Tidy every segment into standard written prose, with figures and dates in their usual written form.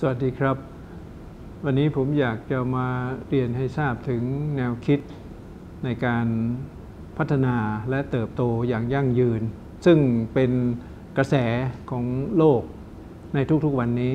สวัสดีครับวันนี้ผมอยากจะมาเรียนให้ทราบถึงแนวคิดในการพัฒนาและเติบโตอย่างยั่งยืนซึ่งเป็นกระแสของโลกในทุกๆวันนี้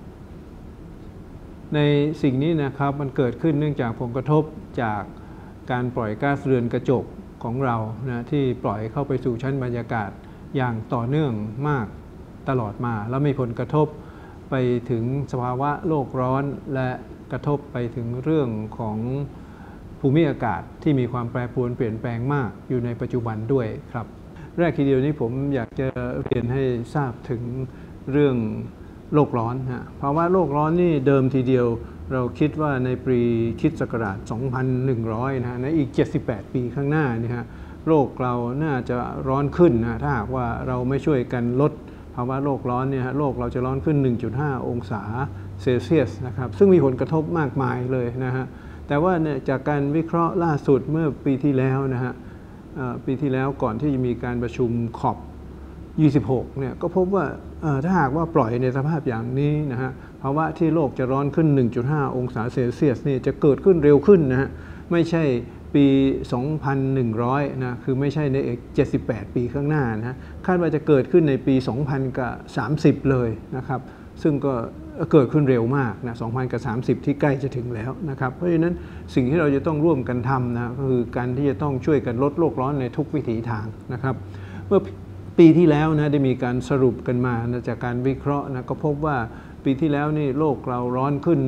ในสิ่งนี้นะครับมันเกิดขึ้นเนื่องจากผลกระทบจากการปล่อยก๊าซเรือนกระจกของเรานะที่ปล่อยเข้าไปสู่ชั้นบรรยากาศอย่างต่อเนื่องมากตลอดมาแล้วมีผลกระทบไปถึงสภาวะโลกร้อนและกระทบไปถึงเรื่องของภูมิอากาศที่มีความแปรปรวนเปลี่ยนแปลงมากอยู่ในปัจจุบันด้วยครับแรกทีเดียวนี้ผมอยากจะเรียนให้ทราบถึงเรื่องโลกร้อนภาวะโลกร้อนนี่เดิมทีเดียวเราคิดว่าในปีคริสต์ศักราช 2100 ในอีก 78 ปีข้างหน้านี่ฮะโลกเราน่าจะร้อนขึ้นถ้าหากว่าเราไม่ช่วยกันลดภาวะโลกร้อนเนี่ยโลกเราจะร้อนขึ้น 1.5 องศาเซลเซียสนะครับซึ่งมีผลกระทบมากมายเลยนะฮะแต่ว่าเนี่ยจากการวิเคราะห์ล่าสุดเมื่อปีที่แล้วนะฮะปีที่แล้วก่อนที่จะมีการประชุมขอบ 26 เนี่ยก็พบว่าถ้าหากว่าปล่อยในสภาพอย่างนี้นะฮะภาวะที่โลกจะร้อนขึ้น 1.5 องศาเซลเซียสนี่จะเกิดขึ้นเร็วขึ้นนะฮะไม่ใช่ปี 2100 นะคือไม่ใช่ในอีก 78 ปีข้างหน้านะคาดว่าจะเกิดขึ้นในปี 2030 เลยนะครับซึ่งก็เกิดขึ้นเร็วมากนะ 2030 ที่ใกล้จะถึงแล้วนะครับเพราะฉะนั้นสิ่งที่เราจะต้องร่วมกันทำนะก็คือการที่จะต้องช่วยกันลดโลกร้อนในทุกวิถีทางนะครับเมื่อปีที่แล้วนะได้มีการสรุปกันมานะจากการวิเคราะห์นะก็พบว่าปีที่แล้วนี่โลกเราร้อนขึ้น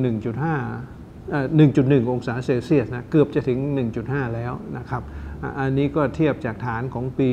1.1 องศาเซลเซียสนะเกือบจะถึง 1.5 แล้วนะครับอันนี้ก็เทียบจากฐานของปี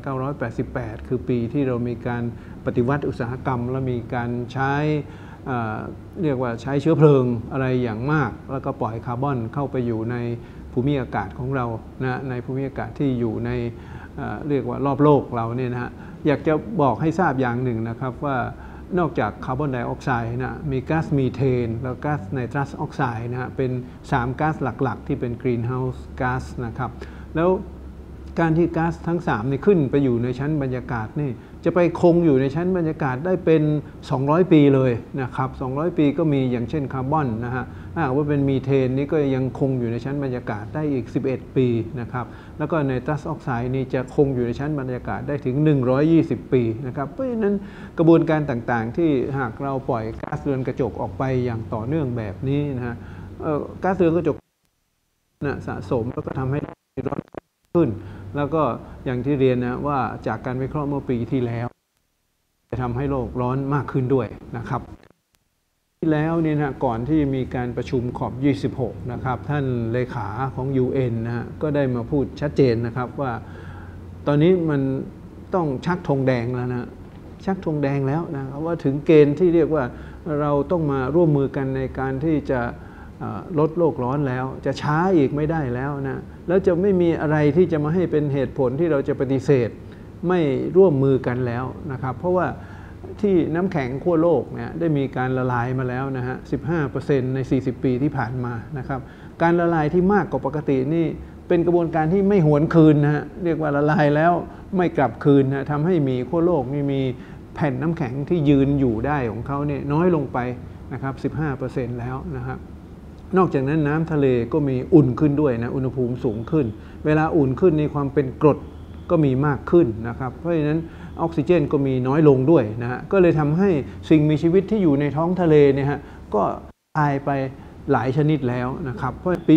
1988 คือปีที่เรามีการปฏิวัติอุตสาหกรรมและมีการใช้เรียกว่าใช้เชื้อเพลิงอะไรอย่างมากแล้วก็ปล่อยคาร์บอนเข้าไปอยู่ในภูมิอากาศของเรานะในภูมิอากาศที่อยู่ในเรียกว่ารอบโลกเราเนี่ยนะฮะอยากจะบอกให้ทราบอย่างหนึ่งนะครับว่านอกจากคาร์บอนไดออกไซด์นะมีก๊าซมีเทนแล้วก๊าซไนตรัสออกไซด์นะฮะเป็น3ก๊าซหลักๆที่เป็นกรีนเฮาส์ก๊าซนะครับแล้วการที่ก๊าซทั้ง3นี่ขึ้นไปอยู่ในชั้นบรรยากาศนี่จะไปคงอยู่ในชั้นบรรยากาศได้เป็น200 ปีเลยนะครับ200 ปีก็มีอย่างเช่นคาร์บอนนะฮะถ้าหากว่าเป็นมีเทนนี่ก็ยังคงอยู่ในชั้นบรรยากาศได้อีก11 ปีนะครับแล้วก็ไนตรัสออกไซด์นี่จะคงอยู่ในชั้นบรรยากาศได้ถึง120 ปีนะครับเพราะฉะนั้นกระบวนการต่างๆที่หากเราปล่อยก๊าซเรือนกระจกออกไปอย่างต่อเนื่องแบบนี้นะฮะก๊าซเรือนกระจกสะสมแล้วก็ทำให้ร้อนขึ้นแล้วก็อย่างที่เรียนนะว่าจากการวิเคราะห์เมื่อปีที่แล้วจะทำให้โลกร้อนมากขึ้นด้วยนะครับที่แล้วนี่นะก่อนที่มีการประชุมขอบ 26 นะครับท่านเลขาของ UN นะฮะก็ได้มาพูดชัดเจนนะครับว่าตอนนี้มันต้องชักธงแดงแล้วนะชักธงแดงแล้วนะว่าถึงเกณฑ์ที่เรียกว่าเราต้องมาร่วมมือกันในการที่จะลดโลกร้อนแล้วจะช้าอีกไม่ได้แล้วนะแล้วจะไม่มีอะไรที่จะมาให้เป็นเหตุผลที่เราจะปฏิเสธไม่ร่วมมือกันแล้วนะครับเพราะว่าที่น้ำแข็งขั้วโลกเนี่ยได้มีการละลายมาแล้วนะฮะ 15% ใน 40 ปีที่ผ่านมานะครับการละลายที่มากกว่าปกตินี่เป็นกระบวนการที่ไม่หวนคืนนะฮะเรียกว่าละลายแล้วไม่กลับคืนนะทำให้มีขั้วโลกนี่มีแผ่นน้ำแข็งที่ยืนอยู่ได้ของเขาเนี่ยน้อยลงไปนะครับ 15% แล้วนะครับนอกจากนั้นน้ำทะเลก็มีอุ่นขึ้นด้วยนะอุณหภูมิสูงขึ้นเวลาอุ่นขึ้นในความเป็นกรดก็มีมากขึ้นนะครับเพราะฉะนั้นออกซิเจนก็มีน้อยลงด้วยนะฮะก็เลยทำให้สิ่งมีชีวิตที่อยู่ในท้องทะเลเนี่ยฮะก็ตายไปหลายชนิดแล้วนะครับเพราะปี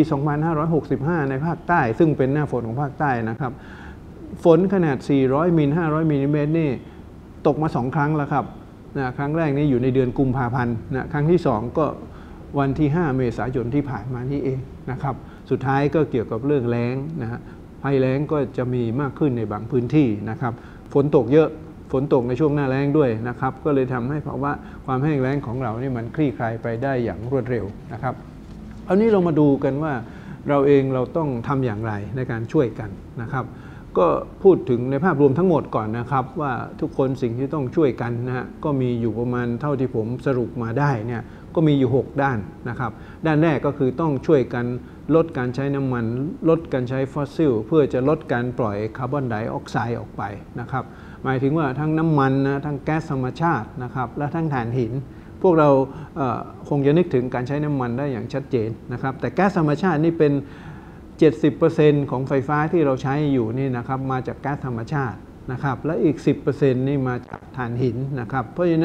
2565 ในภาคใต้ซึ่งเป็นหน้าฝนของภาคใต้นะครับฝนขนาด 400 มิล 500 มิลลิเมตรนี่ตกมา2 ครั้งแล้วครับนะครั้งแรกนี้อยู่ในเดือนกุมภาพันธ์นะครั้งที่2ก็วันที่ 5 เมษายนที่ผ่านมานี่เองนะครับสุดท้ายก็เกี่ยวกับเรื่องแล้งนะฮะภัยแล้งก็จะมีมากขึ้นในบางพื้นที่นะครับฝนตกเยอะฝนตกในช่วงหน้าแล้งด้วยนะครับก็เลยทำให้ภาวะความแห้งแล้งของเรานี่มันคลี่คลายไปได้อย่างรวดเร็วนะครับเอานี้เรามาดูกันว่าเราเองเราต้องทำอย่างไรในการช่วยกันนะครับก็พูดถึงในภาพรวมทั้งหมดก่อนนะครับว่าทุกคนสิ่งที่ต้องช่วยกันนะฮะก็มีอยู่ประมาณเท่าที่ผมสรุปมาได้เนี่ยก็มีอยู่6ด้านนะครับด้านแรกก็คือต้องช่วยกันลดการใช้น้ำมันลดการใช้ฟอสซิลเพื่อจะลดการปล่อยคาร์บอนไดออกไซด์ออกไปนะครับหมายถึงว่าทั้งน้ำมันนะทั้งแก๊สธรรมชาตินะครับและทั้งถ่านหินพวกเราคงจะนึกถึงการใช้น้ำมันได้อย่างชัดเจนนะครับแต่แก๊สธรรมชาตินี่เป็น 70% ของไฟฟ้าที่เราใช้อยู่นี่นะครับมาจากแก๊สธรรมชาตินะครับและอีก 10% นี่มาจากถ่านหินนะครับเพราะฉะนั้น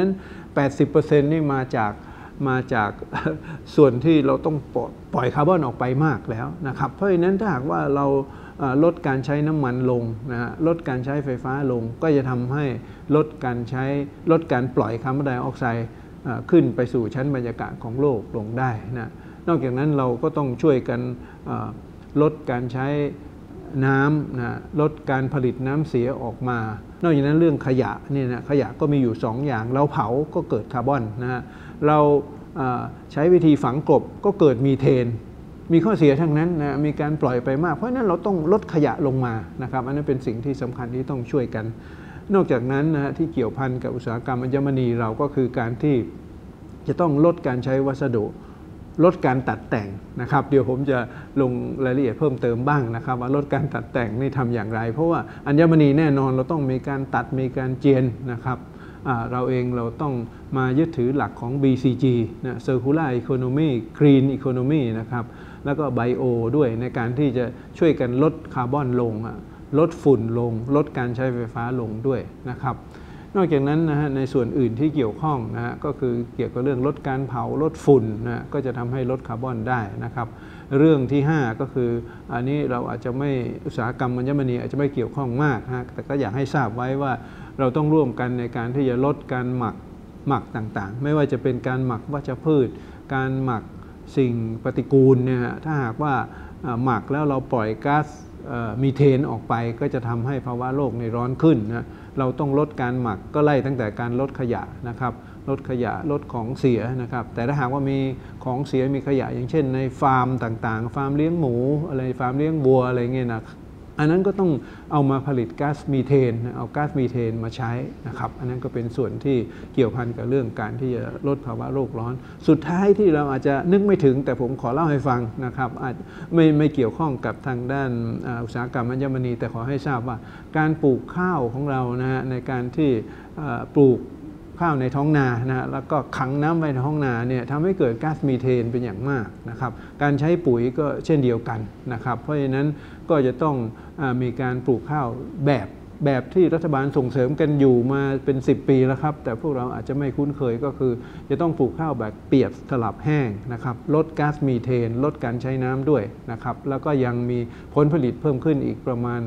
80% นี่มาจากส่วนที่เราต้องปล่อยคาร์บอนออกไปมากแล้วนะครับเพราะฉะนั้นถ้าหากว่าเราลดการใช้น้ำมันลงนะฮะลดการใช้ไฟฟ้าลงก็จะทำให้ลดการปล่อยคาร์บอนไดออกไซด์ขึ้นไปสู่ชั้นบรรยากาศของโลกลงได้นะนอกจากนั้นเราก็ต้องช่วยกันลดการใช้น้ำนะลดการผลิตน้ำเสียออกมานอกจากนั้นเรื่องขยะเนี่ยนะขยะก็มีอยู่2อย่างเราเผาก็เกิดคาร์บอนนะฮะเราใช้วิธีฝังกลบก็เกิดมีเทนมีข้อเสียทั้งนั้นนะมีการปล่อยไปมากเพราะฉะนั้นเราต้องลดขยะลงมานะครับอันนั้นเป็นสิ่งที่สำคัญที่ต้องช่วยกันนอกจากนั้นนะที่เกี่ยวพันกับอุตสาหกรรมอัญมณีเราก็คือการที่จะต้องลดการใช้วัสดุลดการตัดแต่งนะครับเดี๋ยวผมจะลงรายละเอียดเพิ่มเติมบ้างนะครับว่าลดการตัดแต่งนี่ทำอย่างไรเพราะว่าอัญมณีแน่นอนเราต้องมีการตัดมีการเจียนนะครับเราต้องมายึดถือหลักของ BCG นะ Circular Economy Green Economy นะครับแล้วก็ Bio ด้วยในการที่จะช่วยกันลดคาร์บอนลงลดฝุ่นลงลดการใช้ไฟฟ้าลงด้วยนะครับนอกจากนั้นนะฮะในส่วนอื่นที่เกี่ยวข้องนะฮะก็คือเกี่ยวกับเรื่องลดการเผาลดฝุ่นนะก็จะทำให้ลดคาร์บอนได้นะครับเรื่องที่5ก็คืออันนี้เราอาจจะไม่อุตสาหกรรมอัญมณีอาจจะไม่เกี่ยวข้องมากนะแต่ก็อยากให้ทราบไว้ว่าเราต้องร่วมกันในการที่จะลดการหมักต่างๆไม่ว่าจะเป็นการหมักวัชพืชการหมักสิ่งปฏิกูลเนี่ยถ้าหากว่าหมักแล้วเราปล่อยก๊าซมีเทนออกไปก็จะทำให้ภาวะโลกในร้อนขึ้นนะเราต้องลดการหมักก็ไล่ตั้งแต่การลดขยะนะครับลดขยะลดของเสียนะครับแต่ถ้าหากว่ามีของเสียมีขยะอย่างเช่นในฟาร์มต่างๆฟาร์มเลี้ยงหมูอะไรฟาร์มเลี้ยงวัวอะไรเงี้ยนะอันนั้นก็ต้องเอามาผลิตก๊าซมีเทนเอาก๊าซมีเทนมาใช้นะครับอันนั้นก็เป็นส่วนที่เกี่ยวพันกับเรื่องการที่จะลดภาวะโลกร้อนสุดท้ายที่เราอาจจะนึกไม่ถึงแต่ผมขอเล่าให้ฟังนะครับอาจไม่เกี่ยวข้องกับทางด้านอุตสาหกรรมอัญมณีแต่ขอให้ทราบว่าการปลูกข้าวของเรานะฮะในการที่ปลูกข้าวในท้องนานะแล้วก็ขังน้ำไว้ในท้องนาเนี่ยทำให้เกิดก๊าซมีเทนเป็นอย่างมากนะครับการใช้ปุ๋ยก็เช่นเดียวกันนะครับเพราะฉะนั้นก็จะต้องมีการปลูกข้าวแบบที่รัฐบาลส่งเสริมกันอยู่มาเป็น10 ปีแล้วครับแต่พวกเราอาจจะไม่คุ้นเคยก็คือจะต้องปลูกข้าวแบบเปียกสลับแห้งนะครับลดก๊าซมีเทนลดการใช้น้ำด้วยนะครับแล้วก็ยังมีผลผลิตเพิ่มขึ้นอีกประมาณ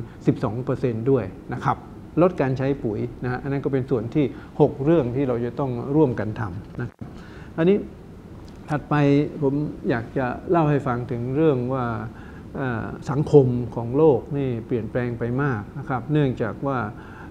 12% ด้วยนะครับลดการใช้ปุ๋ยนะอันนั้นก็เป็นส่วนที่6เรื่องที่เราจะต้องร่วมกันทำนะครับอันนี้ถัดไปผมอยากจะเล่าให้ฟังถึงเรื่องว่าสังคมของโลกนี่เปลี่ยนแปลงไปมากนะครับเนื่องจากว่า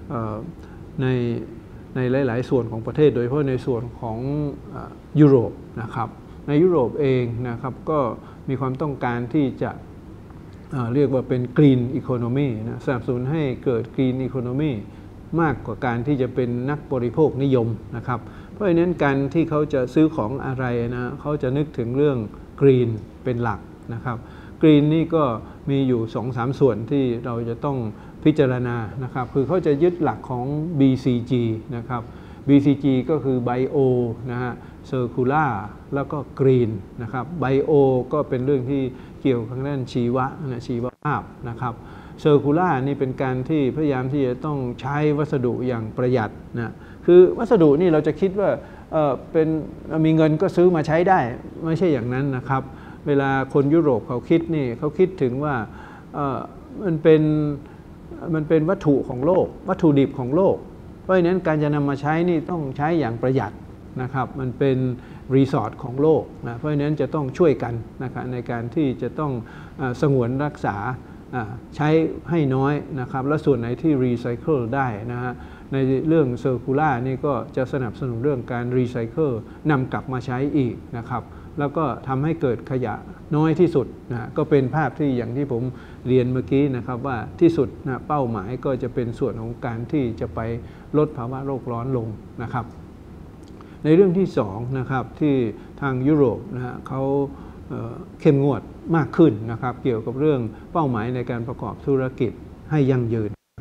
ในหลายๆส่วนของประเทศโดยเฉพาะในส่วนของยุโรปนะครับในยุโรปเองนะครับก็มีความต้องการที่จะเรียกว่าเป็น Green Economy นะสนับสนุนให้เกิด Green Economy มากกว่าการที่จะเป็นนักบริโภคนิยมนะครับเพราะฉะนั้นการที่เขาจะซื้อของอะไรนะเขาจะนึกถึงเรื่อง Green เป็นหลักนะครับ Green นี่ก็มีอยู่ 2-3 ส่วนที่เราจะต้องพิจารณานะครับคือเขาจะยึดหลักของ BCG นะครับ BCG ก็คือ Bio นะฮะ Circular แล้วก็ Green นะครับ Bio ก็เป็นเรื่องที่เกี่ยวกับด้านชีวภาพนะครับ Circular นี่เป็นการที่พยายามที่จะต้องใช้วัสดุอย่างประหยัดนะคือวัสดุนี่เราจะคิดว่าเป็นมีเงินก็ซื้อมาใช้ได้ไม่ใช่อย่างนั้นนะครับเวลาคนยุโรปเขาคิดนี่เขาคิดถึงว่ามันเป็นวัตถุของโลกวัตถุดิบของโลกเพราะฉะนั้นการจะนำมาใช้นี่ต้องใช้อย่างประหยัดนะครับมันเป็นรีสอร์ทของโลกนะเพราะฉะนั้นจะต้องช่วยกันนะครับในการที่จะต้องสงวนรักษาใช้ให้น้อยนะครับและส่วนไหนที่รีไซเคิลได้นะฮะในเรื่องเซอร์คูล่านี่ก็จะสนับสนุนเรื่องการรีไซเคิลนำกลับมาใช้อีกนะครับแล้วก็ทำให้เกิดขยะน้อยที่สุดนะก็เป็นภาพที่อย่างที่ผมเรียนเมื่อกี้นะครับว่าที่สุดนะเป้าหมายก็จะเป็นส่วนของการที่จะไปลดภาวะโลกร้อนลงนะครับในเรื่องที่2นะครับที่ทางยุโรปนะฮะเขาเข้มงวดมากขึ้นนะครับเกี่ยวกับเรื่องเป้าหมายในการประกอบธุรกิจให้ยั่งยืน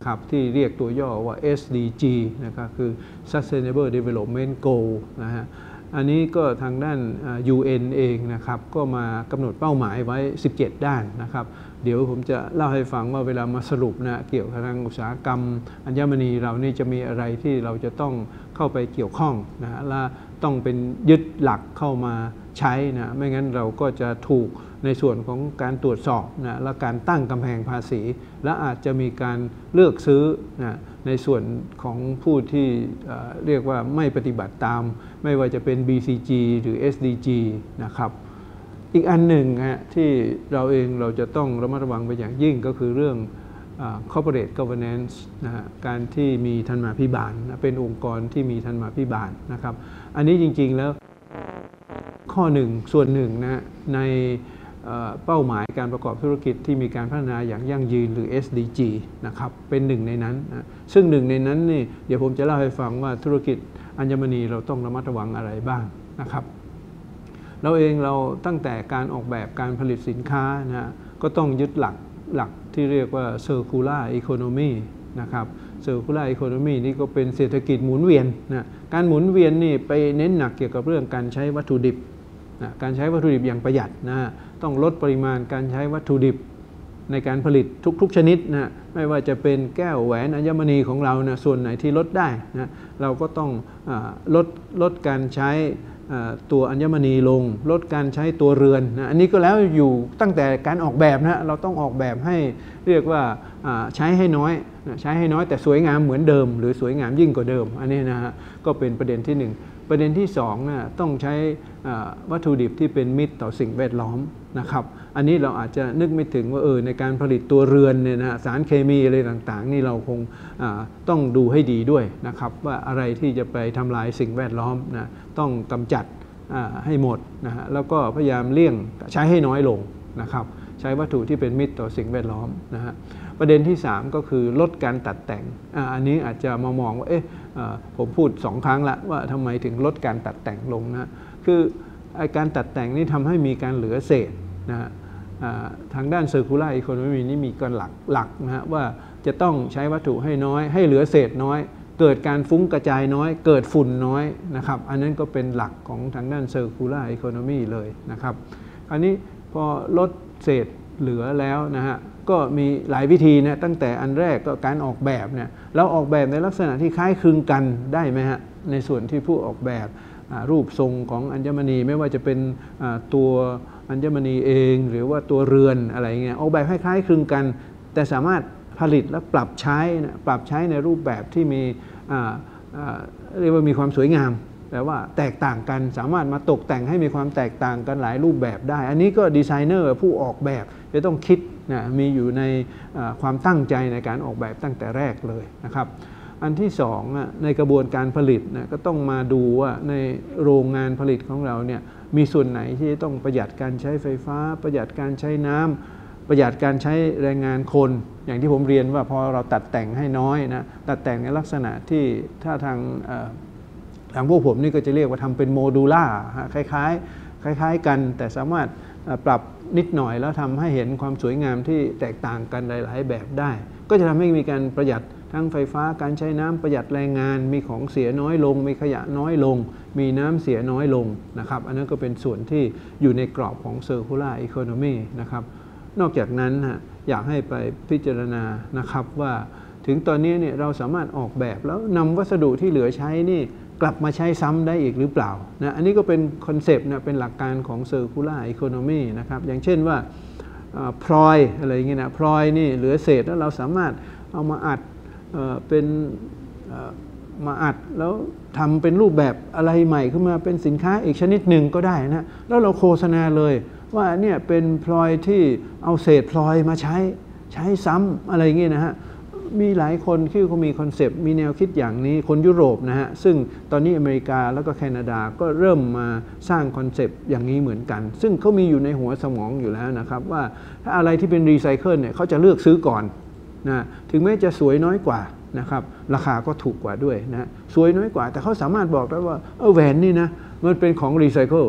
นะครับที่เรียกตัวย่อว่า SDG นะครับคือ Sustainable Development Goal นะฮะอันนี้ก็ทางด้าน UN เองนะครับก็มากำหนดเป้าหมายไว้ 17 ด้านนะครับเดี๋ยวผมจะเล่าให้ฟังว่าเวลามาสรุปนะเกี่ยวกับทางอุตสาหกรรมอัญมณีเรานี่จะมีอะไรที่เราจะต้องเข้าไปเกี่ยวข้องนะและต้องเป็นยึดหลักเข้ามาใช้นะไม่งั้นเราก็จะถูกในส่วนของการตรวจสอบนะและการตั้งกำแพงภาษีและอาจจะมีการเลือกซื้อนะในส่วนของผู้ที่เรียกว่าไม่ปฏิบัติตามไม่ว่าจะเป็น BCG หรือ SDG นะครับอีกอันหนึ่งที่เราจะต้องระมัดระวังไปอย่างยิ่งก็คือเรื่อง corporate governance นะฮะการที่มีธรรมาภิบาลนะเป็นองค์กรที่มีธรรมาภิบาลนะครับอันนี้จริงๆแล้วข้อหนึ่งส่วนหนึ่งนะในเป้าหมายการประกอบธุรกิจที่มีการพัฒนาอย่างยั่งยืนหรือ SDG นะครับเป็นหนึ่งในนั้นนะซึ่งหนึ่งในนั้นนี่เดี๋ยวผมจะเล่าให้ฟังว่าธุรกิจอัญมณีเราต้องระมัดระวังอะไรบ้างนะครับเราตั้งแต่การออกแบบการผลิตสินค้านะก็ต้องยึดหลักที่เรียกว่า circular economy นะครับ circular economy นี่ก็เป็นเศรษฐกิจหมุนเวียนนะการหมุนเวียนนี่ไปเน้นหนักเกี่ยวกับเรื่องการใช้วัตถุดิบนะการใช้วัตถุดิบอย่างประหยัดนะต้องลดปริมาณการใช้วัตถุดิบในการผลิตทุกชนิดนะไม่ว่าจะเป็นแก้วแหวนอัญมณีของเรานะส่วนไหนที่ลดได้นะเราก็ต้องลดการใช้ตัวอัญมณีลงลดการใช้ตัวเรือนนะอันนี้ก็แล้วอยู่ตั้งแต่การออกแบบนะเราต้องออกแบบให้เรียกว่าใช้ให้น้อยแต่สวยงามเหมือนเดิมหรือสวยงามยิ่งกว่าเดิมอันนี้นะฮะก็เป็นประเด็นที่1ประเด็นที่2นะต้องใช้วัตถุดิบที่เป็นมิตรต่อสิ่งแวดล้อมนะครับอันนี้เราอาจจะนึกไม่ถึงว่าในการผลิตตัวเรือนเนี่ยนะสารเคมีอะไรต่างๆนี่เราคงต้องดูให้ดีด้วยนะครับว่าอะไรที่จะไปทำลายสิ่งแวดล้อมนะต้องกำจัดให้หมดนะฮะแล้วก็พยายามเลี่ยงใช้ให้น้อยลงนะครับใช้วัตถุที่เป็นมิตรต่อสิ่งแวดล้อมนะฮะประเด็นที่3ก็คือลดการตัดแต่งอันนี้อาจจะมองว่าผมพูด2 ครั้งละว่าทำไมถึงลดการตัดแต่งลงนะคือการตัดแต่งนี่ทำให้มีการเหลือเศษนะฮะทางด้าน Circular Economy นี่มีการหลักนะฮะว่าจะต้องใช้วัตถุให้น้อยให้เหลือเศษน้อยเกิดการฟุ้งกระจายน้อยเกิดฝุ่นน้อยนะครับอันนั้นก็เป็นหลักของทางด้าน Circular Economy เลยนะครับอันนี้พอลดเศษเหลือแล้วนะฮะก็มีหลายวิธีนะตั้งแต่อันแรกก็การออกแบบเนี่ยเราออกแบบในลักษณะที่คล้ายคลึงกันได้ไหมฮะในส่วนที่ผู้ออกแบบรูปทรงของอัญมณีไม่ว่าจะเป็นตัวอัญมณีเองหรือว่าตัวเรือนอะไรเงี้ยออกแบบคล้ายคลึงกันแต่สามารถผลิตและปรับใช้ในรูปแบบที่มีเรียกว่ามีความสวยงามแต่ว่าแตกต่างกันสามารถมาตกแต่งให้มีความแตกต่างกันหลายรูปแบบได้อันนี้ก็ดีไซเนอร์ผู้ออกแบบจะต้องคิดนะมีอยู่ในความตั้งใจในการออกแบบตั้งแต่แรกเลยนะครับอันที่2ในกระบวนการผลิตนะก็ต้องมาดูว่าในโรงงานผลิตของเราเนี่ยมีส่วนไหนที่ต้องประหยัดการใช้ไฟฟ้าประหยัดการใช้น้ำประหยัดการใช้แรงงานคนอย่างที่ผมเรียนว่าพอเราตัดแต่งให้น้อยนะตัดแต่งในลักษณะที่ถ้าทางพวกผมนี่ก็จะเรียกว่าทำเป็นโมดูล่าคล้ายกันแต่สามารถปรับนิดหน่อยแล้วทำให้เห็นความสวยงามที่แตกต่างกันหลายๆแบบได้ก็จะทำให้มีการประหยัดทั้งไฟฟ้าการใช้น้ำประหยัดแรงงานมีของเสียน้อยลงมีขยะน้อยลงมีน้ำเสียน้อยลงนะครับอันนั้นก็เป็นส่วนที่อยู่ในกรอบของ Circular Economy นะครับนอกจากนั้นอยากให้ไปพิจารณานะครับว่าถึงตอนนี้เนี่ยเราสามารถออกแบบแล้วนำวัสดุที่เหลือใช้นี่กลับมาใช้ซ้ำได้อีกหรือเปล่านะอันนี้ก็เป็นคอนเซปต์นะเป็นหลักการของ Circular Economy นะครับอย่างเช่นว่าพลอยอะไรเงี้ยนะพลอยนี่เหลือเศษแล้วเราสามารถเอามาอัดเป็นมาอัดแล้วทำเป็นรูปแบบอะไรใหม่ขึ้นมาเป็นสินค้าอีกชนิดหนึ่งก็ได้นะแล้วเราโฆษณาเลยว่าเนี่ยเป็นพลอยที่เอาเศษพลอยมาใช้ซ้ำอะไรเงี้ยนะฮะมีหลายคนที่เขามีคอนเซปต์มีแนวคิดอย่างนี้คนยุโรปนะฮะซึ่งตอนนี้อเมริกาแล้วก็แคนาดาก็เริ่มมาสร้างคอนเซปต์อย่างนี้เหมือนกันซึ่งเขามีอยู่ในหัวสมองอยู่แล้วนะครับว่าถ้าอะไรที่เป็นรีไซเคิลเนี่ยเขาจะเลือกซื้อก่อนนะถึงแม้จะสวยน้อยกว่านะครับราคาก็ถูกกว่าด้วยนะสวยน้อยกว่าแต่เขาสามารถบอกได้ว่าแหวนนี่นะมันเป็นของรีไซเคิล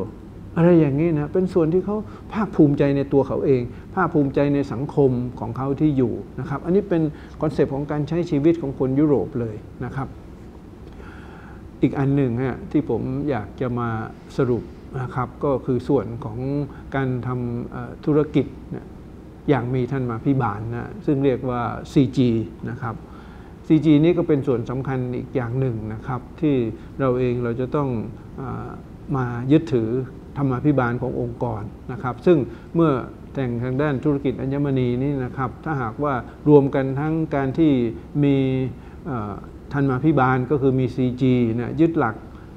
อะไรอย่างนี้นะเป็นส่วนที่เขาภาคภูมิใจในตัวเขาเองภาคภูมิใจในสังคมของเขาที่อยู่นะครับอันนี้เป็นคอนเซปต์ของการใช้ชีวิตของคนยุโรปเลยนะครับอีกอันหนึ่งที่ผมอยากจะมาสรุปนะครับก็คือส่วนของการทำธุรกิจอย่างมีธรรมาภิบาลนะซึ่งเรียกว่า CG นะครับ CG นี้ก็เป็นส่วนสำคัญอีกอย่างหนึ่งนะครับที่เราจะต้องมายึดถือธรรมาภิบาลขององค์กรนะครับซึ่งเมื่อแต่งทางด้านธุรกิจอัญมณีนี่นะครับถ้าหากว่ารวมกันทั้งการที่มีธรรมาภิบาลก็คือมี CG นะยึดหลัก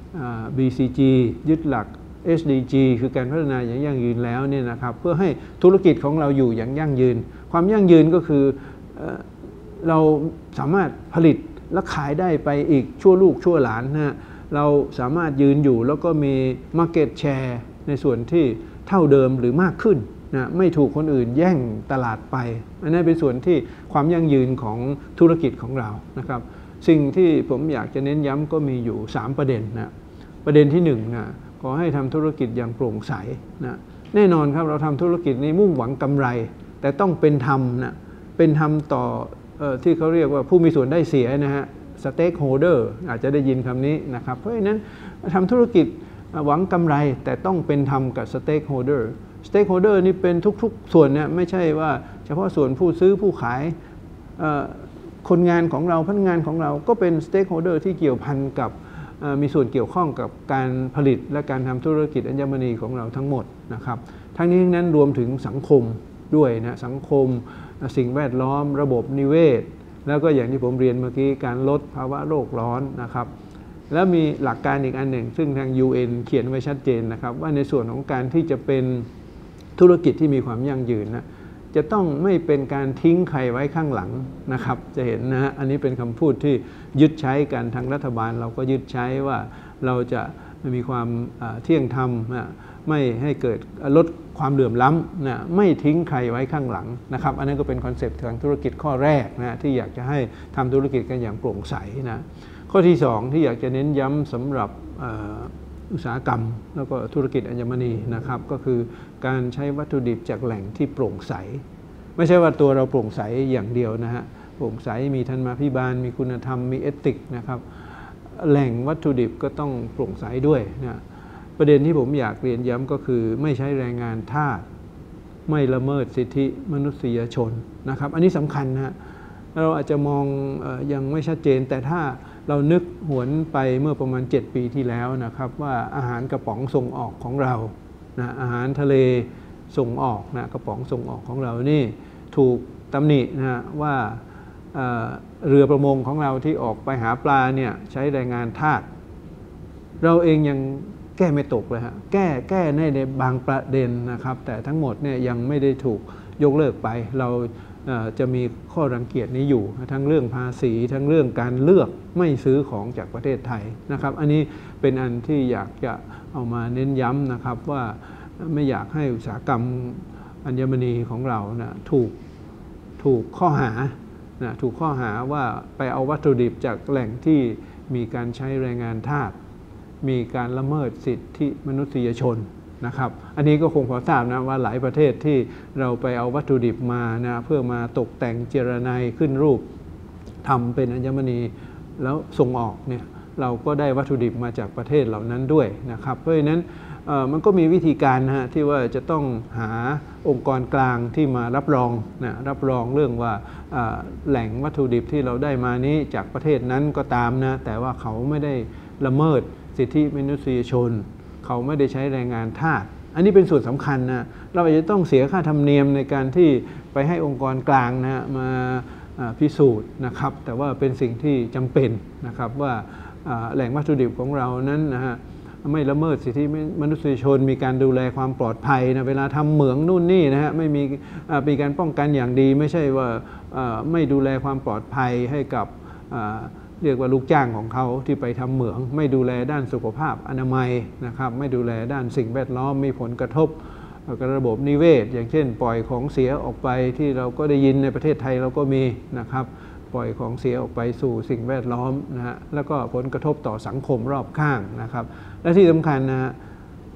BCG ยึดหลัก SDG คือการพัฒนาอย่างยั่งยืนแล้วเนี่ยนะครับเพื่อให้ธุรกิจของเราอยู่อย่างยั่งยืนความยั่งยืนก็คือเราสามารถผลิตและขายได้ไปอีกชั่วลูกชั่วหลานนะเราสามารถยืนอยู่แล้วก็มี Market Share ในส่วนที่เท่าเดิมหรือมากขึ้นนะไม่ถูกคนอื่นแย่งตลาดไปอันนั้นเป็นส่วนที่ความยั่งยืนของธุรกิจของเรานะครับสิ่งที่ผมอยากจะเน้นย้ำก็มีอยู่3ประเด็นนะประเด็นที่1นะขอให้ทำธุรกิจอย่างโปร่งใสนะแน่นอนครับเราทำธุรกิจนี้มุ่งหวังกำไรแต่ต้องเป็นธรรมนะเป็นธรรมต่อที่เขาเรียกว่าผู้มีส่วนได้เสียนะฮะstakeholder อาจจะได้ยินคำนี้นะครับเพราะฉะนั้นทำธุรกิจหวังกำไรแต่ต้องเป็นธรรมกับ stakeholder นี่เป็นทุกๆส่วนเนี่ยไม่ใช่ว่าเฉพาะส่วนผู้ซื้อผู้ขายคนงานของเราพนักงานของเราก็เป็น stakeholder ที่เกี่ยวพันกับมีส่วนเกี่ยวข้องกับการผลิตและการทำธุรกิจอัญมณีของเราทั้งหมดนะครับทั้งนี้ทั้งนั้นรวมถึงสังคมด้วยนะสังคมสิ่งแวดล้อมระบบนิเวศแล้วก็อย่างที่ผมเรียนเมื่อกี้การลดภาวะโลกร้อนนะครับแล้วมีหลักการอีกอันหนึ่งซึ่งทาง UN เขียนไว้ชัดเจนนะครับว่าในส่วนของการที่จะเป็นธุรกิจที่มีความยั่งยืนนะจะต้องไม่เป็นการทิ้งใครไว้ข้างหลังนะครับจะเห็นนะฮะอันนี้เป็นคำพูดที่ยึดใช้กันทางรัฐบาลเราก็ยึดใช้ว่าเราจะมีความเที่ยงธรรมไม่ให้เกิดลดความเหลื่อมล้ำนะไม่ทิ้งใครไว้ข้างหลังนะครับอันนั้นก็เป็นคอนเซปต์ทางธุรกิจข้อแรกนะที่อยากจะให้ทำธุรกิจกันอย่างโปร่งใสนะข้อที่2ที่อยากจะเน้นย้ำสำหรับอุตสาหกรรมแล้วก็ธุรกิจอัญมณีนะครับก็คือการใช้วัตถุดิบจากแหล่งที่โปร่งใสไม่ใช่ว่าตัวเราโปร่งใสอย่างเดียวนะฮะโปร่งใสมีธรรมาภิบาลมีคุณธรรมมีเอติกนะครับแหล่งวัตถุดิบก็ต้องโปร่งใสด้วยนะประเด็นที่ผมอยากเรียนย้ำก็คือไม่ใช้แรงงานทาสไม่ละเมิดสิทธิมนุษยชนนะครับอันนี้สำคัญนะเราอาจจะมองยังไม่ชัดเจนแต่ถ้าเรานึกหวนไปเมื่อประมาณ7 ปีที่แล้วนะครับว่าอาหารกระป๋องส่งออกของเรานะอาหารทะเลส่งออกนะกระป๋องส่งออกของเรานี่ถูกตำหนินะว่าเรือประมงของเราที่ออกไปหาปลาเนี่ยใช้แรงงานทาสเราเองยังแก้ไม่ตกเลยฮะแก้ในบางประเด็นนะครับแต่ทั้งหมดเนี่ยยังไม่ได้ถูกยกเลิกไปเราจะมีข้อรังเกียจนี้อยู่ทั้งเรื่องภาษีทั้งเรื่องการเลือกไม่ซื้อของจากประเทศไทยนะครับอันนี้เป็นอันที่อยากจะเอามาเน้นย้ำนะครับว่าไม่อยากให้อุตสาหกรรมอัญมณีของเรานะถูกข้อหาถูกข้อหาว่าไปเอาวัตถุดิบจากแหล่งที่มีการใช้แรงงานทาสมีการละเมิดสิทธิมนุษยชนนะครับอันนี้ก็คงพอทราบนะว่าหลายประเทศที่เราไปเอาวัตถุดิบมานะเพื่อมาตกแต่งเจรไนขึ้นรูปทำเป็นอัญมณีแล้วส่งออกเนี่ยเราก็ได้วัตถุดิบมาจากประเทศเหล่านั้นด้วยนะครับเพราะฉะนั้นมันก็มีวิธีการนะฮะที่ว่าจะต้องหาองค์กรกลางที่มารับรองรับรองเรื่องว่าแหล่งวัตถุดิบที่เราได้มานี้จากประเทศนั้นก็ตามนะแต่ว่าเขาไม่ได้ละเมิดสิทธิมนุษยชนเขาไม่ได้ใช้แรงงานทาสอันนี้เป็นส่วนสำคัญนะเราอาจจะต้องเสียค่าธรรมเนียมในการที่ไปให้องค์กรกลางนะมาพิสูจน์นะครับแต่ว่าเป็นสิ่งที่จำเป็นนะครับว่าแหล่งวัตถุดิบของเรานั้นนะฮะไม่ละเมิดสิทธิมนุษยชนมีการดูแลความปลอดภัยนะเวลาทำเหมืองนู่นนี่นะฮะไม่มีการป้องกันอย่างดีไม่ใช่ว่าไม่ดูแลความปลอดภัยให้กับเรียกว่าลูกจ้างของเขาที่ไปทำเหมืองไม่ดูแลด้านสุขภาพอนามัยนะครับไม่ดูแลด้านสิ่งแวดล้อมมีผลกระทบกับระบบนิเวศอย่างเช่นปล่อยของเสียออกไปที่เราก็ได้ยินในประเทศไทยเราก็มีนะครับปล่อยของเสียออกไปสู่สิ่งแวดล้อมนะฮะแล้วก็ผลกระทบต่อสังคมรอบข้างนะครับและที่สำคัญนะฮะ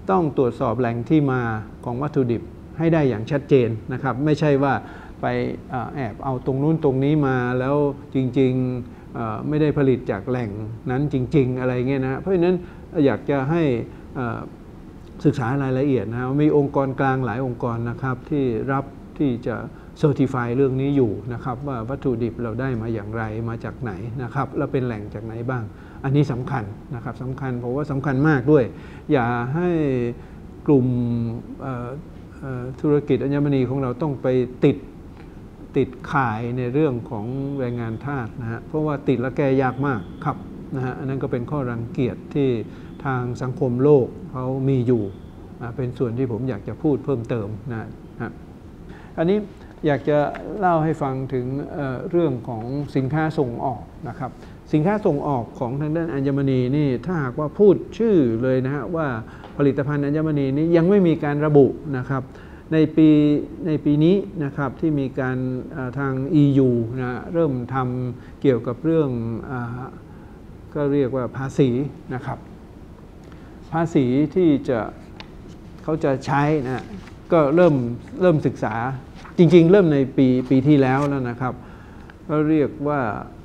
ต้องตรวจสอบแหล่งที่มาของวัตถุดิบให้ได้อย่างชัดเจนนะครับไม่ใช่ว่าไปแอบเอาตรงนู้นตรงนี้มาแล้วจริงๆไม่ได้ผลิตจากแหล่งนั้นจริงๆอะไรเงี้ยนะเพราะฉะนั้นอยากจะให้ศึกษารายละเอียดนะมีองค์กรกลางหลายองค์กรนะครับที่รับที่จะเซอร์ติฟายเรื่องนี้อยู่นะครับว่าวัตถุดิบเราได้มาอย่างไรมาจากไหนนะครับแล้วเป็นแหล่งจากไหนบ้างอันนี้สำคัญนะครับสำคัญเพราะว่าสำคัญมากด้วยอย่าให้กลุ่มธุรกิจอัญมณีของเราต้องไปติดข่ายในเรื่องของแรงงานทาสนะฮะเพราะว่าติดแล้วแก้ยากมากครับนะฮะอันนั้นก็เป็นข้อรังเกียจที่ทางสังคมโลกเขามีอยู่เป็นส่วนที่ผมอยากจะพูดเพิ่มเติมนะฮะอันนี้อยากจะเล่าให้ฟังถึงเรื่องของสินค้าส่งออกนะครับสินค้าส่งออกของทางด้านอัญมณีนี่ถ้าหากว่าพูดชื่อเลยนะฮะว่าผลิตภัณฑ์อัญมณีนี้ยังไม่มีการระบุนะครับในปีนี้นะครับที่มีการทาง EU นะเริ่มทำเกี่ยวกับเรื่องก็เรียกว่าภาษีนะครับภาษีที่เขาจะใช้นะก็เริ่มศึกษาจริงๆเริ่มในปีที่แล้วนะครับก็เรียกว่า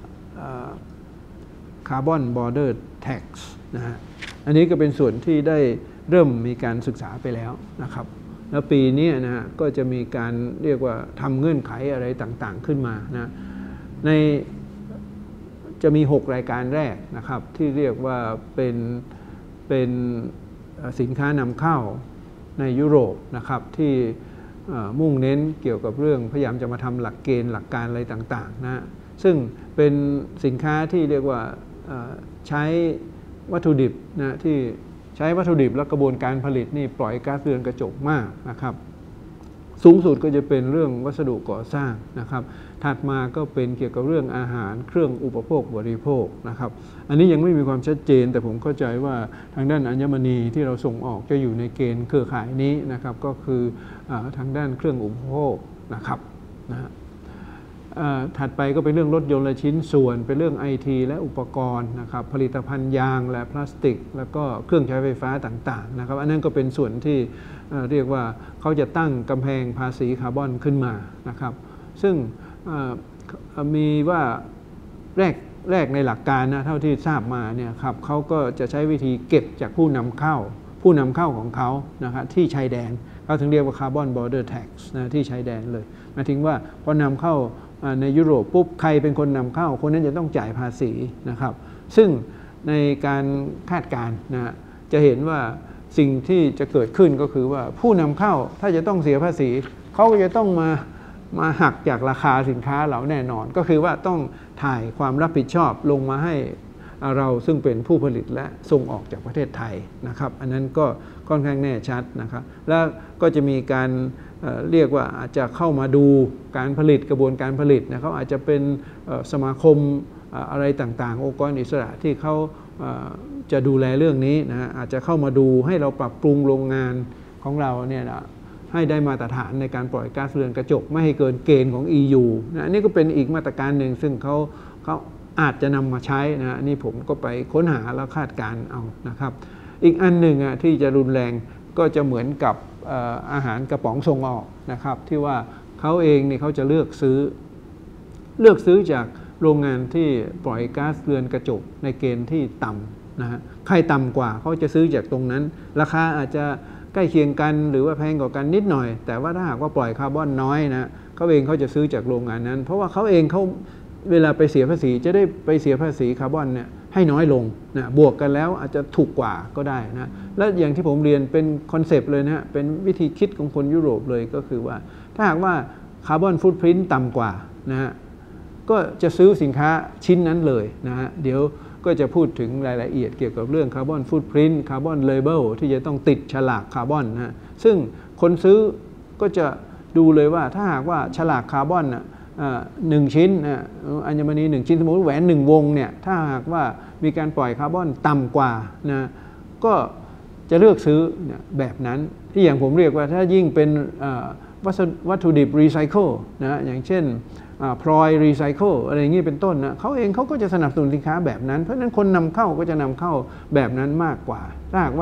Carbon Border Tax นะฮะอันนี้ก็เป็นส่วนที่ได้เริ่มมีการศึกษาไปแล้วนะครับแล้วปีนี้นะฮะก็จะมีการเรียกว่าทำเงื่อนไขอะไรต่างๆขึ้นมานะจะมี6รายการแรกนะครับที่เรียกว่าเป็นสินค้านำเข้าในยุโรปนะครับที่มุ่งเน้นเกี่ยวกับเรื่องพยายามจะมาทำหลักเกณฑ์หลักการอะไรต่างๆนะซึ่งเป็นสินค้าที่เรียกว่าใช้วัตถุดิบนะที่ใช้วัตถุดิบและกระบวนการผลิตนี่ปล่อยก๊าซเรือนกระจกมากนะครับสูงสุดก็จะเป็นเรื่องวัสดุก่อสร้างนะครับถัดมาก็เป็นเกี่ยวกับเรื่องอาหารเครื่องอุปโภคบริโภคนะครับอันนี้ยังไม่มีความชัดเจนแต่ผมเข้าใจว่าทางด้านอัญมณีที่เราส่งออกจะอยู่ในเกณฑ์เครือข่ายนี้นะครับก็คือทางด้านเครื่องอุปโภคนะครับถัดไปก็เป็นเรื่องรถยนต์และชิ้นส่วนเป็นเรื่อง IT และอุปกรณ์นะครับผลิตภัณฑ์ยางและพลาสติกแล้วก็เครื่องใช้ไฟฟ้าต่างๆนะครับอันนั้นก็เป็นส่วนที่เรียกว่าเขาจะตั้งกำแพงภาษีคาร์บอนขึ้นมานะครับซึ่งมีว่าแรกในหลักการนะเท่าที่ทราบมาเนี่ยครับเขาก็จะใช้วิธีเก็บจากผู้นำเข้าของเขานะครับที่ชายแดนเขาถึงเรียกว่า Carbon Border Tax นะที่ชายแดนเลยหมายถึงว่าพอนำเข้าในยุโรปปุ๊บใครเป็นคนนำเข้าคนนั้นจะต้องจ่ายภาษีนะครับซึ่งในการคาดการณ์นะจะเห็นว่าสิ่งที่จะเกิดขึ้นก็คือว่าผู้นำเข้าถ้าจะต้องเสียภาษีเขาก็จะต้องมาหักจากราคาสินค้าเราแน่นอนก็คือว่าต้องถ่ายความรับผิดชอบลงมาให้เราซึ่งเป็นผู้ผลิตและส่งออกจากประเทศไทยนะครับอันนั้นก็ค่อนข้างแน่ชัดนะครับแล้วก็จะมีการเรียกว่าอาจจะเข้ามาดูการผลิตกระบวนการผลิตนะเขาอาจจะเป็นสมาคมอะไรต่างๆองค์กรอิสระที่เขาจะดูแลเรื่องนี้นะอาจจะเข้ามาดูให้เราปรับปรุงโรงงานของเราเนี่ยนะให้ได้มาตรฐานในการปล่อยก๊าซเรือนกระจกไม่ให้เกินเกณฑ์ของ EU นะนี่ก็เป็นอีกมาตรการหนึ่งซึ่งเขาอาจจะนำมาใช้นะนี่ผมก็ไปค้นหาแล้วคาดการณ์เอานะครับอีกอันหนึ่งที่จะรุนแรงก็จะเหมือนกับอาหารกระป๋องส่งออกนะครับที่ว่าเขาเองนี่เขาจะเลือกซื้อจากโรงงานที่ปล่อยก๊าซเรือนกระจกในเกณฑ์ที่ต่ำนะฮะใครต่ำกว่าเขาจะซื้อจากตรงนั้นราคาอาจจะใกล้เคียงกันหรือว่าแพงกว่ากันนิดหน่อยแต่ว่าถ้าหากว่าปล่อยคาร์บอนน้อยนะเขาเองเขาจะซื้อจากโรงงานนั้นเพราะว่าเขาเองเขาเวลาไปเสียภาษีจะได้ไปเสียภาษีคาร์บอนเนี่ยให้น้อยลงนะบวกกันแล้วอาจจะถูกกว่าก็ได้นะและอย่างที่ผมเรียนเป็นคอนเซปต์เลยนะฮะเป็นวิธีคิดของคนยุโรปเลยก็คือว่าถ้าหากว่าคาร์บอนฟุตพริ้นท์ต่ำกว่านะฮะก็จะซื้อสินค้าชิ้นนั้นเลยนะฮะเดี๋ยวก็จะพูดถึงรายละเอียดเกี่ยวกับเรื่องคาร์บอนฟุตพริ้นท์คาร์บอนเลเบลที่จะต้องติดฉลากคาร์บอนนะซึ่งคนซื้อก็จะดูเลยว่าถ้าหากว่าฉลากคาร์บอน1 ชิ้นอัญมณี1 ชิ้นสมมติแหวน1 วงเนี่ยถ้าหากว่ามีการปล่อยคาร์บอนต่ำกว่านะก็จะเลือกซื้อแบบนั้นที่อย่างผมเรียกว่าถ้ายิ่งเป็นวัตถุดิบรีไซเคิลนะอย่างเช่นพลอยรีไซเคิลอะไรอย่างนี้เป็นต้นนะเขาเองเขาก็จะสนับสนุนสินค้าแบบนั้นเพราะฉะนั้นคนนำเข้าก็จะนำเข้าแบบนั้นมากกว่าถ้าหากว่า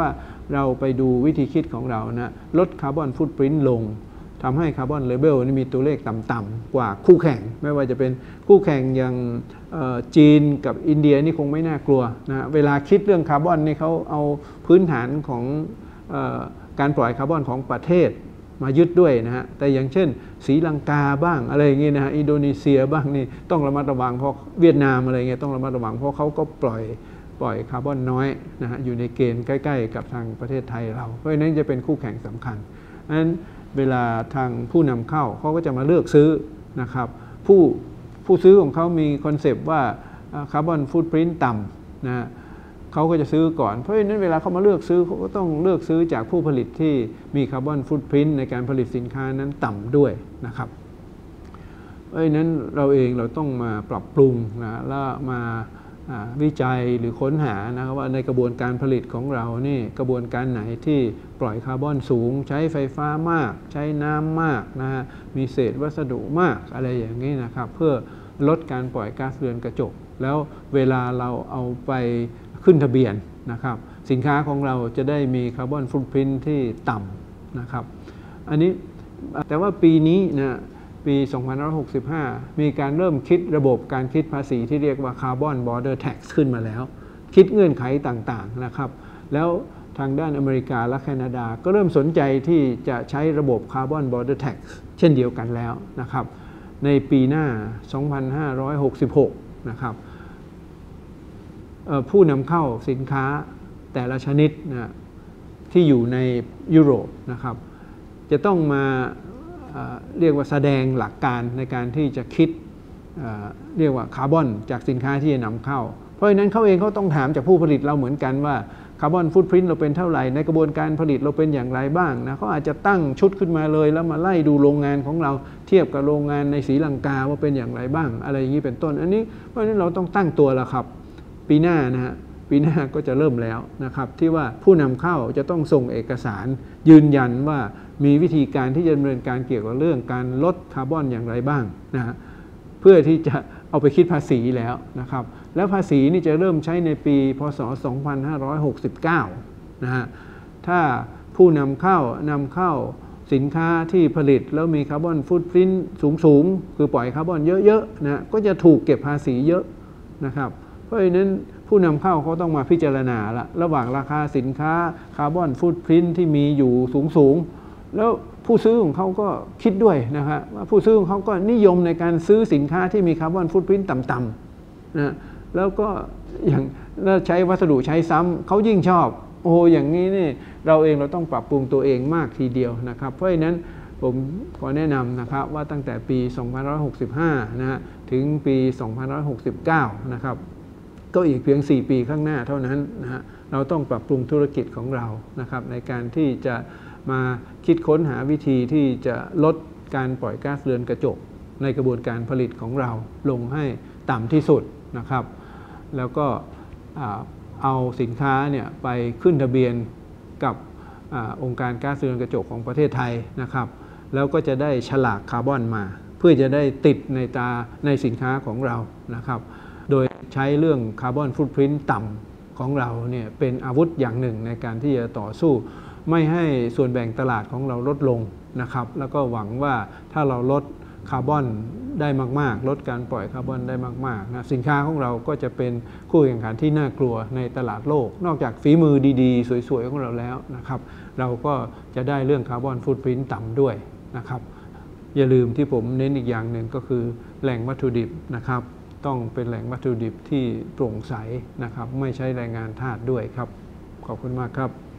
เราไปดูวิธีคิดของเรานะลดคาร์บอนฟุตปรินท์ลงทำให้คาร์บอนเลเวลนี่มีตัวเลขต่ำๆกว่าคู่แข่งไม่ว่าจะเป็นคู่แข่งอย่างจีนกับอินเดียนี่คงไม่น่ากลัวนะเวลาคิดเรื่องคาร์บอนนี่เขาเอาพื้นฐานของการปล่อยคาร์บอนของประเทศมายึดด้วยนะฮะแต่อย่างเช่นศรีลังกาบ้างอะไรอย่างเงี้ยนะฮะอินโดนีเซียบ้างนี่ต้องระมัดระวังเพราะเวียดนามอะไรเงี้ยต้องระมัดระวังเพราะเขาก็ปล่อยคาร์บอนน้อยนะฮะอยู่ในเกณฑ์ใกล้ๆกับทางประเทศไทยเราเพราะฉะนั้นจะเป็นคู่แข่งสำคัญนั้นเวลาทางผู้นำเข้าเขาก็จะมาเลือกซื้อนะครับผู้ซื้อของเขามีคอนเซปต์ว่าคาร์บอนฟุตปรินท์ต่ำนะเขาก็จะซื้อก่อนเพราะฉะนั้นเวลาเขามาเลือกซื้อเขาก็ต้องเลือกซื้อจากผู้ผลิตที่มีคาร์บอนฟุตปรินท์ในการผลิตสินค้านั้นต่ำด้วยนะครับเพราะฉะนั้นเราเองเราต้องมาปรับปรุงนะแล้วมาวิจัยหรือค้นหานะครับว่าในกระบวนการผลิตของเรานี่กระบวนการไหนที่ปล่อยคาร์บอนสูงใช้ไฟฟ้ามากใช้น้ำมากนะฮะมีเศษวัสดุมากอะไรอย่างนี้นะครับเพื่อลดการปล่อยก๊าซเรือนกระจกแล้วเวลาเราเอาไปขึ้นทะเบียนนะครับสินค้าของเราจะได้มีคาร์บอนฟุตปรินท์ที่ต่ำนะครับอันนี้แต่ว่าปีนี้นะปี 2565 มีการเริ่มคิดระบบการคิดภาษีที่เรียกว่า Carbon Border Tax ขึ้นมาแล้วคิดเงื่อนไขต่างๆนะครับแล้วทางด้านอเมริกาและแคนาดาก็เริ่มสนใจที่จะใช้ระบบ Carbon Border Tax เช่นเดียวกันแล้วนะครับในปีหน้า 2566 นะครับผู้นำเข้าสินค้าแต่ละชนิดนะที่อยู่ในยุโรปนะครับจะต้องมาเรียกว่าแสดงหลักการในการที่จะคิดเรียกว่าคาร์บอนจากสินค้าที่จะนำเข้าเพราะฉะนั้นเขาเองเขาต้องถามจากผู้ผลิตเราเหมือนกันว่าคาร์บอนฟุตปรินท์เราเป็นเท่าไหร่ในกระบวนการผลิตเราเป็นอย่างไรบ้างนะเขาอาจจะตั้งชุดขึ้นมาเลยแล้วมาไล่ดูโรงงานของเราเทียบกับโรงงานในศรีลังกาว่าเป็นอย่างไรบ้างอะไรอย่างนี้เป็นต้นอันนี้เพราะฉะนั้นเราต้องตั้งตัวแล้วครับปีหน้านะฮะปีหน้าก็จะเริ่มแล้วนะครับที่ว่าผู้นำเข้าจะต้องส่งเอกสารยืนยันว่ามีวิธีการที่จะดำเนินการเกี่ยวกับเรื่องการลดคาร์บอนอย่างไรบ้างนะฮะเพื่อที่จะเอาไปคิดภาษีแล้วนะครับแล้วภาษีนี่จะเริ่มใช้ในปีพศ 2569 นะฮะถ้าผู้นำเข้าสินค้าที่ผลิตแล้วมีคาร์บอนฟุตปรินท์สูงคือปล่อยคาร์บอนเยอะๆนะก็จะถูกเก็บภาษีเยอะนะครับเพราะฉะนั้นผู้นำเข้าเขาต้องมาพิจารณาละระหว่างราคาสินค้าคาร์บอนฟุตปรินท์ที่มีอยู่สูงแล้วผู้ซื้อของเขาก็คิดด้วยนะครับว่าผู้ซื้อของเขาก็นิยมในการซื้อสินค้าที่มีคาร์บอนฟุตปรินท์ต่ำๆนะแล้วก็อย่างใช้วัสดุใช้ซ้ำเขายิ่งชอบโอ้อย่างนี้นี่เราเองเราต้องปรับปรุงตัวเองมากทีเดียวนะครับเพราะฉะนั้นผมขอแนะนำนะครับว่าตั้งแต่ปี 2565 นะฮะถึงปี 2569 นะครับก็อีกเพียง 4 ปีข้างหน้าเท่านั้นนะฮะเราต้องปรับปรุงธุรกิจของเรานะครับในการที่จะมาคิดค้นหาวิธีที่จะลดการปล่อยก๊าซเรือนกระจกในกระบวนการผลิตของเราลงให้ต่ำที่สุดนะครับแล้วก็เอาสินค้าเนี่ยไปขึ้นทะเบียนกับองค์การก๊าซเรือนกระจกของประเทศไทยนะครับแล้วก็จะได้ฉลากคาร์บอนมาเพื่อจะได้ติดในสินค้าของเรานะครับโดยใช้เรื่องคาร์บอนฟุตปรินท์ต่ำของเราเนี่ยเป็นอาวุธอย่างหนึ่งในการที่จะต่อสู้ไม่ให้ส่วนแบ่งตลาดของเราลดลงนะครับแล้วก็หวังว่าถ้าเราลดคาร์บอนได้มากๆลดการปล่อยคาร์บอนได้มากๆนะสินค้าของเราก็จะเป็นคู่แข่งขันที่น่ากลัวในตลาดโลกนอกจากฝีมือดีๆสวยๆของเราแล้วนะครับเราก็จะได้เรื่องคาร์บอนฟุตปรินท์ต่ำด้วยนะครับอย่าลืมที่ผมเน้นอีกอย่างหนึ่งก็คือแหล่งวัตถุดิบนะครับต้องเป็นแหล่งวัตถุดิบที่โปร่งใสนะครับไม่ใช้แรงงานทาสด้วยครับขอบคุณมากครับ